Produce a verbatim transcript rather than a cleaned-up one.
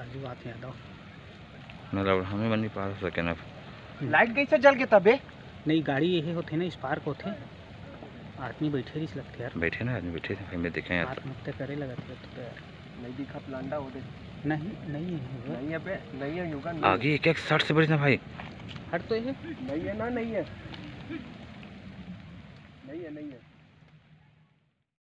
राजू आते यादव मतलब हमें बन नहीं पा सके ना। लाइट कैसे जल के तबे नहीं गाड़ी ये होते ना स्पार्क होते आदमी बैठे रही लगते यार बैठे ना आदमी बैठे थे मैं देखे यार आत्महत्या करे लगा थे तो यार नहीं दिखा प्लांडा हो दे नहीं नहीं है नहीं है पे नहीं है युगन आगे एक एक साठ से बड़ी ना भाई हट तो ये नहीं है ना नहीं है नहीं है नहीं है